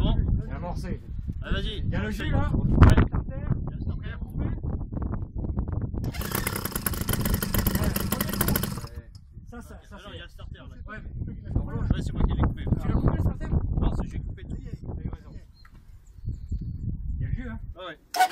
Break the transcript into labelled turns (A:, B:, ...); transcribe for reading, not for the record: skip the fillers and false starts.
A: bon.
B: Et amorcer.
A: Allez, vas-y.
B: Il y a le jus là.
A: Ouais.
B: Prêt à couper. Ça
A: Alors, il y a le starter là.
B: Ouais,
A: Ouais, c'est moi qui l'ai coupé.
B: tu l'as coupé le starter?
A: Non, c'est j'ai coupé tout.
B: Il y a le jus hein.
A: Ah ouais.